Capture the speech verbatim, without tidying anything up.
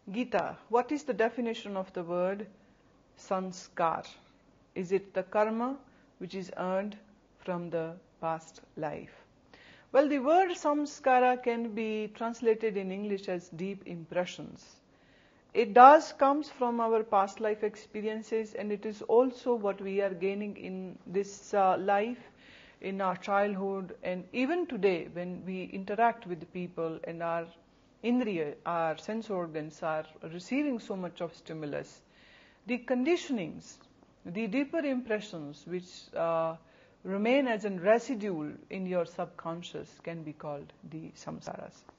Gita, what is the definition of the word sanskar? Is it the karma which is earned from the past life? Well, the word samskara can be translated in English as deep impressions. It does comes from our past life experiences, and it is also what we are gaining in this uh, life, in our childhood, and even today when we interact with the people and our indriya, our sense organs are receiving so much of stimulus. The conditionings, the deeper impressions which uh, remain as a residue in your subconscious can be called the samskaras.